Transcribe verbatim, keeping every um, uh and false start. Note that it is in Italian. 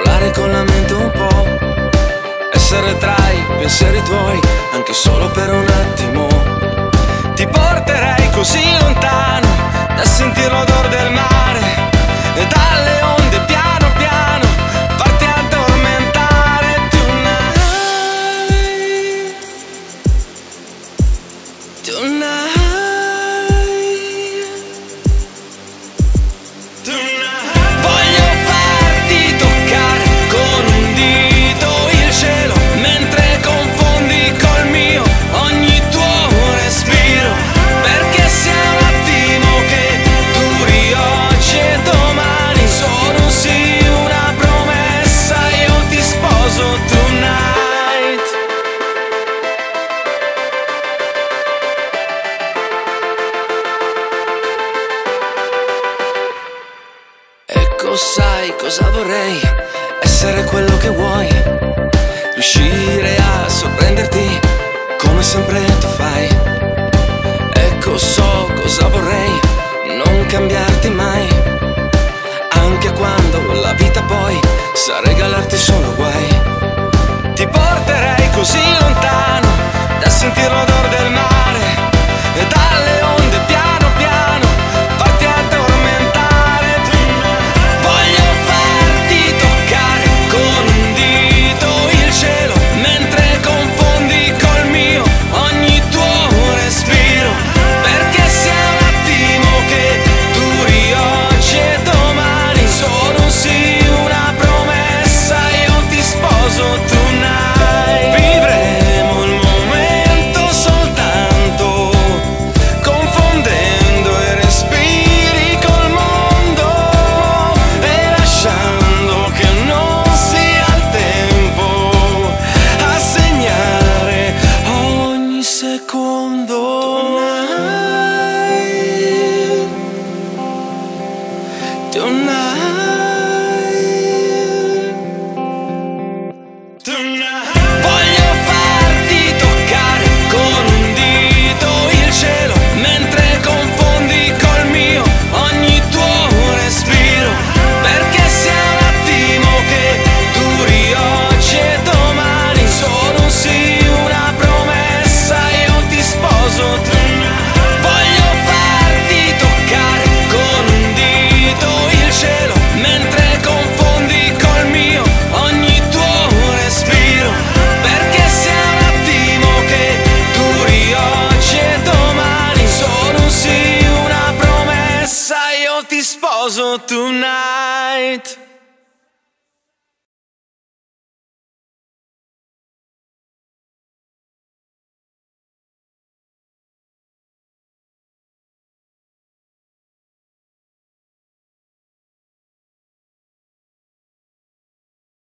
volare con la mente un po', essere tra i pensieri tuoi, anche solo per un attimo. Ti porterei così lontano da sentire l'odore del mare e dalle onde piano piano farti addormentare. Tonight, tonight, tonight. Voglio farti toccare con un dito il cielo mentre confondi col mio ogni tuo respiro, perché sia un attimo che duri oggi e domani, solo sì una promessa, io ti sposo tonight. Ecco, sai cosa vorrei? Essere quello che vuoi, riuscire a sorprenderti come sempre tu fai. Ecco, so cosa vorrei, non cambiarti mai, anche quando la vita poi sa regalarti solo guai. Ti porterei così lontano da sentirlo da